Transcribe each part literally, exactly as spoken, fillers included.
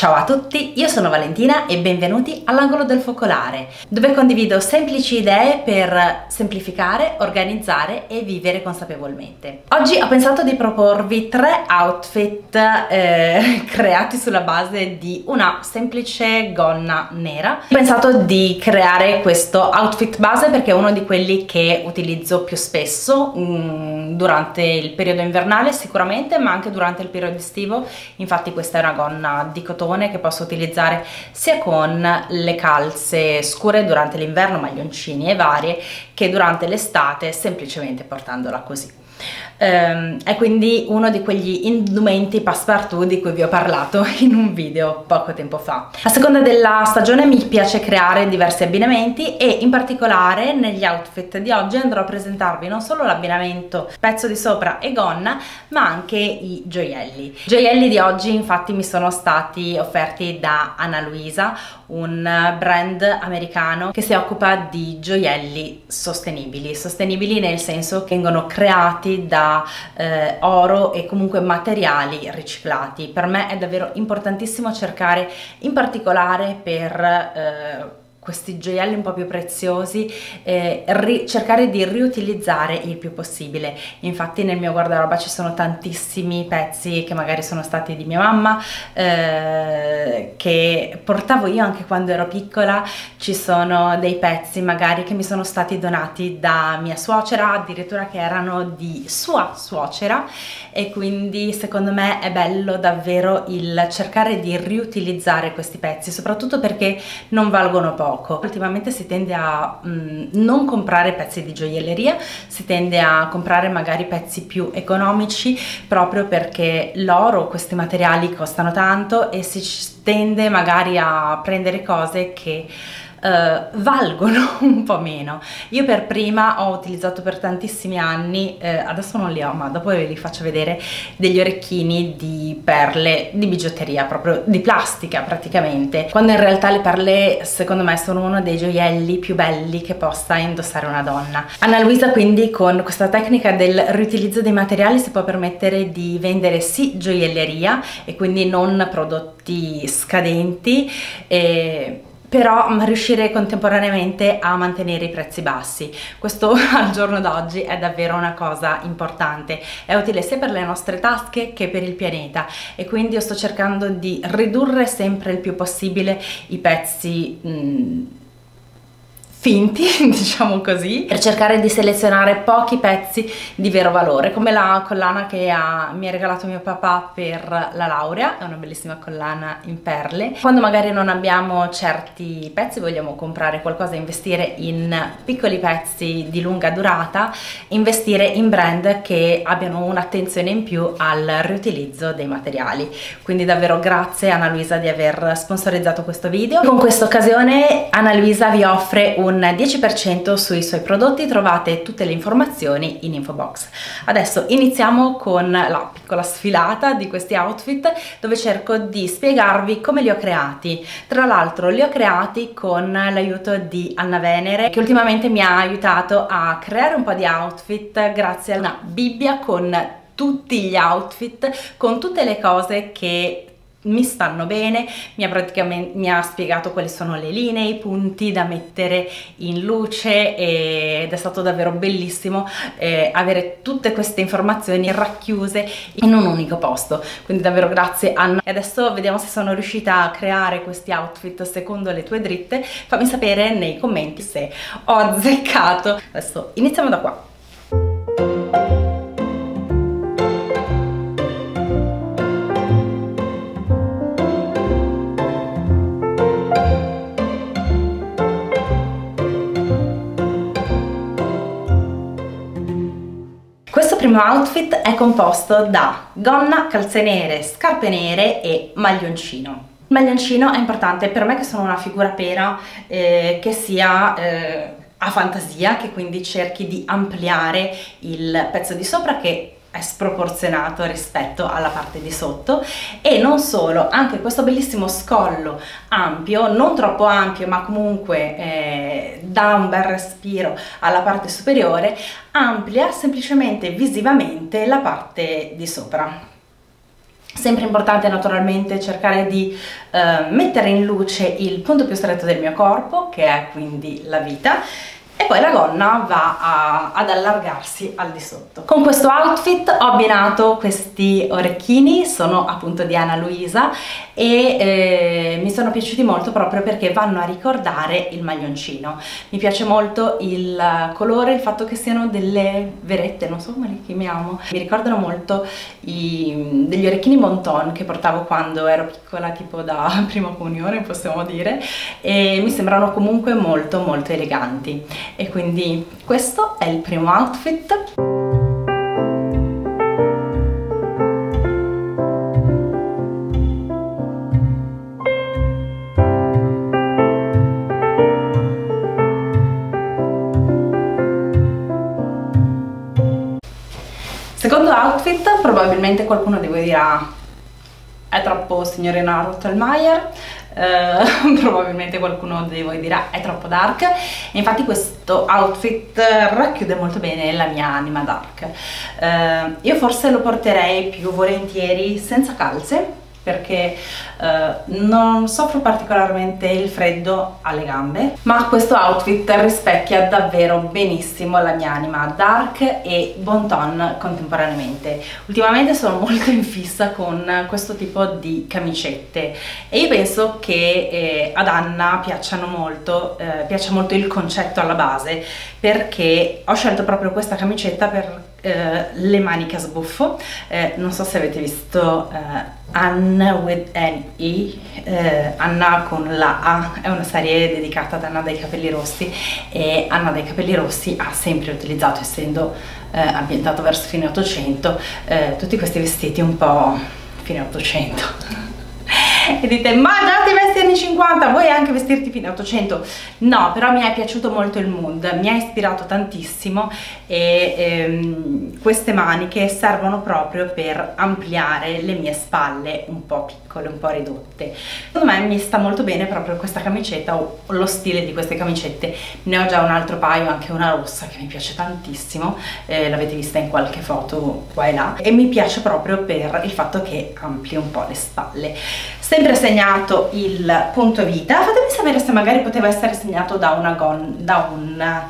Ciao a tutti, io sono Valentina e benvenuti all'Angolo del Focolare, dove condivido semplici idee per semplificare, organizzare e vivere consapevolmente. Oggi ho pensato di proporvi tre outfit eh, creati sulla base di una semplice gonna nera. Ho pensato di creare questo outfit base perché è uno di quelli che utilizzo più spesso mh, durante il periodo invernale sicuramente, ma anche durante il periodo estivo. Infatti questa è una gonna di cotone che posso utilizzare sia con le calze scure durante l'inverno, maglioncini e varie, che durante l'estate semplicemente portandola così. Um, è quindi uno di quegli indumenti passepartout di cui vi ho parlato in un video poco tempo fa. A seconda della stagione mi piace creare diversi abbinamenti e in particolare negli outfit di oggi andrò a presentarvi non solo l'abbinamento pezzo di sopra e gonna, ma anche i gioielli. I gioielli di oggi infatti mi sono stati offerti da Ana Luisa, un brand americano che si occupa di gioielli sostenibili, sostenibili nel senso che vengono creati da eh, oro e comunque materiali riciclati. Per me è davvero importantissimo cercare, in particolare per eh, questi gioielli un po' più preziosi, eh, cercare di riutilizzare il più possibile. Infatti nel mio guardaroba ci sono tantissimi pezzi che magari sono stati di mia mamma, eh, che portavo io anche quando ero piccola. Ci sono dei pezzi magari che mi sono stati donati da mia suocera, addirittura che erano di sua suocera, e quindi secondo me è bello davvero il cercare di riutilizzare questi pezzi, soprattutto perché non valgono poco. Ultimamente si tende a mh, non comprare pezzi di gioielleria, si tende a comprare magari pezzi più economici proprio perché l'oro, questi materiali costano tanto e si tende magari a prendere cose che Uh, valgono un po' meno. Io per prima ho utilizzato per tantissimi anni, eh, adesso non li ho ma dopo ve li faccio vedere, degli orecchini di perle, di bigiotteria, proprio di plastica praticamente, quando in realtà le perle secondo me sono uno dei gioielli più belli che possa indossare una donna. Ana Luisa quindi con questa tecnica del riutilizzo dei materiali si può permettere di vendere sì gioielleria e quindi non prodotti scadenti, e però riuscire contemporaneamente a mantenere i prezzi bassi. Questo al giorno d'oggi è davvero una cosa importante, è utile sia per le nostre tasche che per il pianeta, e quindi io sto cercando di ridurre sempre il più possibile i pezzi mh, finti, diciamo così, per cercare di selezionare pochi pezzi di vero valore, come la collana che ha, mi ha regalato mio papà per la laurea. È una bellissima collana in perle. Quando magari non abbiamo certi pezzi, vogliamo comprare qualcosa e investire in piccoli pezzi di lunga durata, investire in brand che abbiano un'attenzione in più al riutilizzo dei materiali. Quindi davvero grazie Ana Luisa di aver sponsorizzato questo video. Con questa occasione Ana Luisa vi offre un un dieci per cento sui suoi prodotti, trovate tutte le informazioni in info box. Adesso iniziamo con la piccola sfilata di questi outfit, dove cerco di spiegarvi come li ho creati. Tra l'altro li ho creati con l'aiuto di Anna Venere, che ultimamente mi ha aiutato a creare un po' di outfit grazie a una Bibbia con tutti gli outfit, con tutte le cose che mi stanno bene. Mi ha praticamente mi ha spiegato quali sono le linee, i punti da mettere in luce, ed è stato davvero bellissimo eh, avere tutte queste informazioni racchiuse in un unico posto. Quindi davvero grazie Anna. E adesso vediamo se sono riuscita a creare questi outfit secondo le tue dritte. Fammi sapere nei commenti se ho azzeccato. Adesso iniziamo da qua. Questo primo outfit è composto da gonna, calze nere, scarpe nere e maglioncino. Il maglioncino è importante per me che sono una figura pera, eh, che sia eh, a fantasia, che quindi cerchi di ampliare il pezzo di sopra che è sproporzionato rispetto alla parte di sotto, e non solo, anche questo bellissimo scollo ampio, non troppo ampio ma comunque eh, dà un bel respiro alla parte superiore, amplia semplicemente visivamente la parte di sopra. Sempre importante naturalmente cercare di eh, mettere in luce il punto più stretto del mio corpo, che è quindi la vita, e poi la gonna va a, ad allargarsi al di sotto. Con questo outfit ho abbinato questi orecchini, sono appunto di Ana Luisa e eh, mi sono piaciuti molto proprio perché vanno a ricordare il maglioncino. Mi piace molto il colore, il fatto che siano delle verette, non so come le chiamiamo, mi ricordano molto i, degli orecchini Bon-Ton che portavo quando ero piccola, tipo da prima comunione possiamo dire, e mi sembrano comunque molto molto eleganti. E quindi questo è il primo outfit. Secondo outfit, probabilmente qualcuno di voi dirà è troppo signorina Rottelmeier, uh, probabilmente qualcuno di voi dirà è troppo dark, e infatti questo outfit racchiude molto bene la mia anima dark. Uh, io forse lo porterei più volentieri senza calze, perché uh, non soffro particolarmente il freddo alle gambe, ma questo outfit rispecchia davvero benissimo la mia anima dark e Bon-Ton contemporaneamente. Ultimamente sono molto in fissa con questo tipo di camicette e io penso che eh, ad Anna piacciono molto, eh, piaccia molto il concetto alla base, perché ho scelto proprio questa camicetta per eh, le maniche a sbuffo. Eh, non so se avete visto eh, Anna with an E, eh, Anna con la A, è una serie dedicata ad Anna dai capelli rossi, e Anna dai capelli rossi ha sempre utilizzato, essendo eh, ambientato verso fine ottocento, eh, tutti questi vestiti un po' fine ottocento. E dite, ma già ti vesti anni cinquanta, vuoi anche vestirti fine ottocento? No, però mi è piaciuto molto il mood, mi ha ispirato tantissimo, e ehm, queste maniche servono proprio per ampliare le mie spalle un po' piccole, un po' ridotte. Secondo me mi sta molto bene proprio questa camicetta, o lo stile di queste camicette. Ne ho già un altro paio, anche una rossa che mi piace tantissimo, eh, l'avete vista in qualche foto qua e là, e mi piace proprio per il fatto che ampli un po' le spalle. Sempre segnato il punto vita, fatemi sapere se magari poteva essere segnato da una, gon da una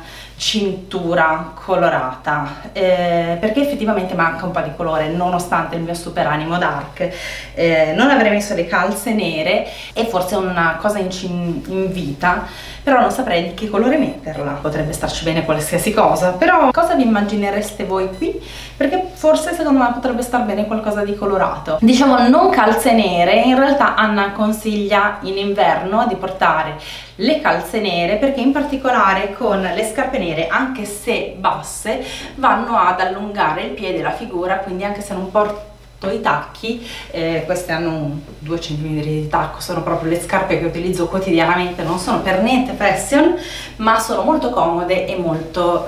cintura colorata, eh, perché effettivamente manca un po' di colore nonostante il mio super animo dark. Eh, non avrei messo le calze nere e forse una cosa in, in vita, però non saprei di che colore metterla. Potrebbe starci bene qualsiasi cosa, però cosa vi immaginereste voi qui? Perché forse secondo me potrebbe star bene qualcosa di colorato. Diciamo non calze nere, in realtà Anna consiglia in inverno di portare le calze nere, perché in particolare con le scarpe nere, anche se basse, vanno ad allungare il piede, la figura, quindi anche se non porto i tacchi, eh, queste hanno due centimetri di tacco, sono proprio le scarpe che utilizzo quotidianamente, non sono per niente fashion, ma sono molto comode e molto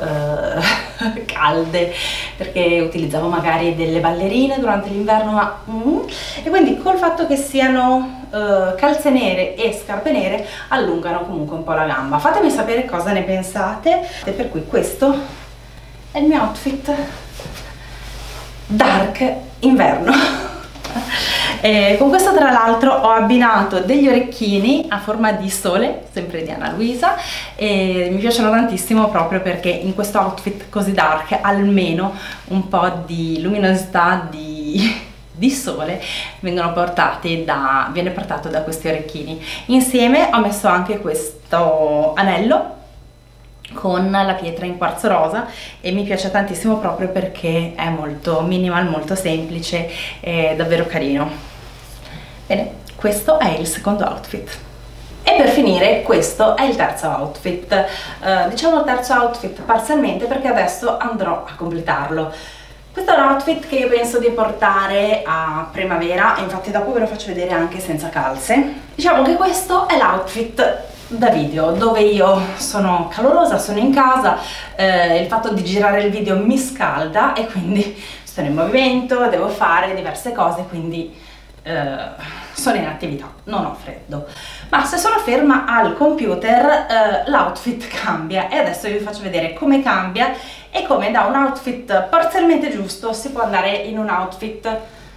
eh, calde, perché utilizzavo magari delle ballerine durante l'inverno, ma mm, e quindi col fatto che siano Uh, calze nere e scarpe nere allungano comunque un po' la gamba. Fatemi sapere cosa ne pensate. E per cui questo è il mio outfit dark inverno. E con questo tra l'altro ho abbinato degli orecchini a forma di sole, sempre di Ana Luisa, e mi piacciono tantissimo proprio perché in questo outfit così dark almeno un po' di luminosità, di di sole vengono portati da, viene portato da questi orecchini. Insieme ho messo anche questo anello con la pietra in quarzo rosa e mi piace tantissimo proprio perché è molto minimal, molto semplice, è davvero carino. Bene, questo è il secondo outfit. E per finire questo è il terzo outfit, uh, diciamo il terzo outfit parzialmente perché adesso andrò a completarlo. Questo è un outfit che io penso di portare a primavera, e infatti dopo ve lo faccio vedere anche senza calze. Diciamo che questo è l'outfit da video, dove io sono calorosa, sono in casa, eh, il fatto di girare il video mi scalda e quindi sono in movimento, devo fare diverse cose, quindi eh, sono in attività, non ho freddo. Ma se sono ferma al computer eh, l'outfit cambia, e adesso vi faccio vedere come cambia e come da un outfit parzialmente giusto si può andare in un outfit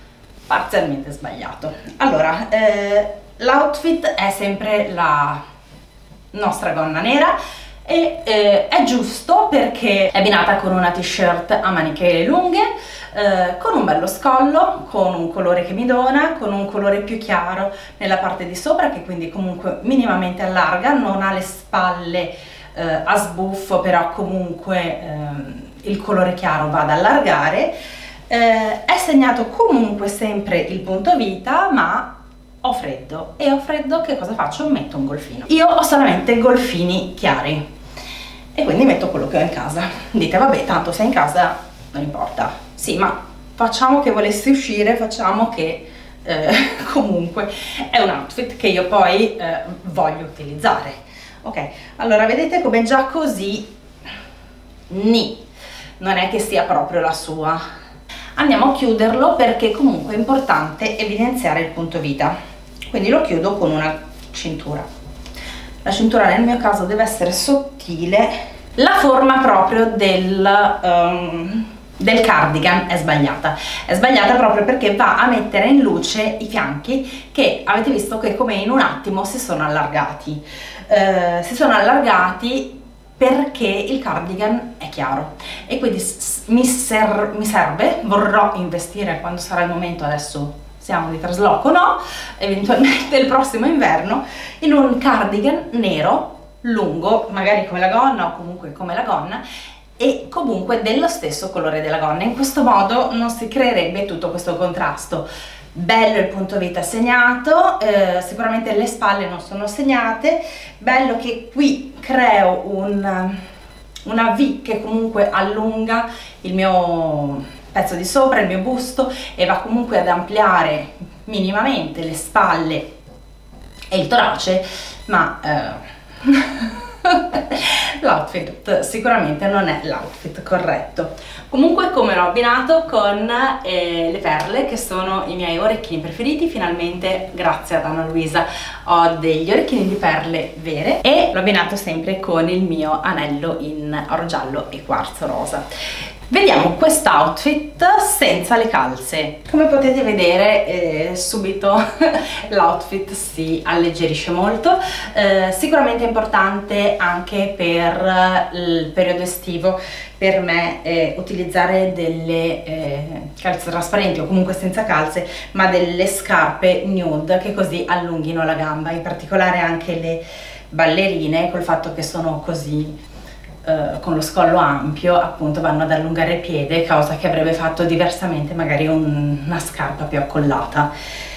parzialmente sbagliato. Allora, eh, l'outfit è sempre la nostra gonna nera e eh, è giusto perché è abbinata con una t-shirt a maniche lunghe, eh, con un bello scollo, con un colore che mi dona, con un colore più chiaro nella parte di sopra, che quindi comunque minimamente allarga, non ha le spalle eh, a sbuffo, però comunque eh, il colore chiaro va ad allargare. Eh, è segnato comunque sempre il punto vita, ma ho freddo, e ho freddo, che cosa faccio? Metto un golfino. Io ho solamente golfini chiari e quindi metto quello che ho in casa. Dite, vabbè, tanto sei in casa, non importa. Sì, ma facciamo che volessi uscire, facciamo che eh, comunque è un outfit che io poi eh, voglio utilizzare. Ok, allora vedete come già così ni, non è che sia proprio la sua. Andiamo a chiuderlo perché comunque è importante evidenziare il punto vita, quindi lo chiudo con una cintura. La cintura nel mio caso deve essere sottile. La forma proprio del, um, del cardigan è sbagliata, è sbagliata proprio perché va a mettere in luce i fianchi, che avete visto che come in un attimo si sono allargati, uh, si sono allargati perché il cardigan è chiaro e quindi mi, ser mi serve, vorrò investire quando sarà il momento, adesso siamo di trasloco, no, eventualmente il prossimo inverno, in un cardigan nero, lungo, magari come la gonna o comunque come la gonna, e comunque dello stesso colore della gonna. In questo modo non si creerebbe tutto questo contrasto. Bello il punto vita segnato, eh, sicuramente le spalle non sono segnate, bello che qui creo un, una V che comunque allunga il mio pezzo di sopra, il mio busto, e va comunque ad ampliare minimamente le spalle e il torace, ma eh, l'outfit sicuramente non è l'outfit corretto. Comunque, come l'ho abbinato con eh, le perle, che sono i miei orecchini preferiti, finalmente grazie ad Anna Luisa ho degli orecchini di perle vere, e l'ho abbinato sempre con il mio anello in oro giallo e quarzo rosa. Vediamo quest'outfit senza le calze. Come potete vedere eh, subito l'outfit si alleggerisce molto, eh, sicuramente è importante anche per il periodo estivo per me eh, utilizzare delle eh, calze trasparenti o comunque senza calze, ma delle scarpe nude che così allunghino la gamba, in particolare anche le ballerine, col fatto che sono così Uh, con lo scollo ampio, appunto vanno ad allungare il piede, cosa che avrebbe fatto diversamente magari un, una scarpa più accollata.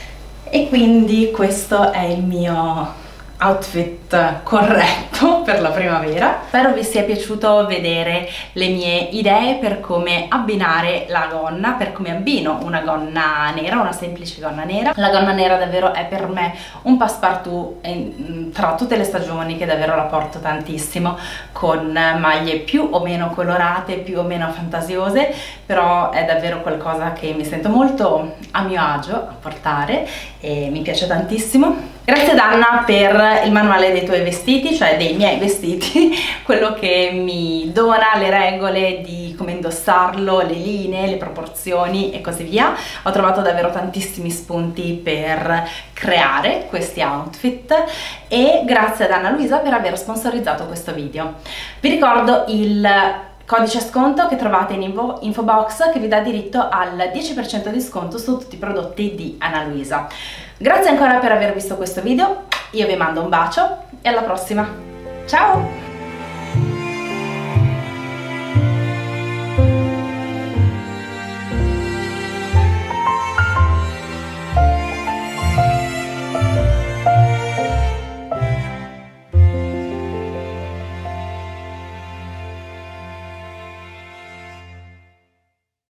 E quindi questo è il mio outfit corretto per la primavera. Spero vi sia piaciuto vedere le mie idee per come abbinare la gonna, per come abbino una gonna nera, una semplice gonna nera. La gonna nera davvero è per me un passepartout tra tutte le stagioni, che davvero la porto tantissimo, con maglie più o meno colorate, più o meno fantasiose, però è davvero qualcosa che mi sento molto a mio agio a portare e mi piace tantissimo. Grazie ad Anna per il manuale dei tuoi vestiti, cioè dei miei vestiti, quello che mi dona le regole di come indossarlo, le linee, le proporzioni e così via. Ho trovato davvero tantissimi spunti per creare questi outfit, e grazie ad Anna Luisa per aver sponsorizzato questo video. Vi ricordo il codice sconto che trovate in info, info box, che vi dà diritto al dieci per cento di sconto su tutti i prodotti di Anna Luisa. Grazie ancora per aver visto questo video, io vi mando un bacio e alla prossima, ciao!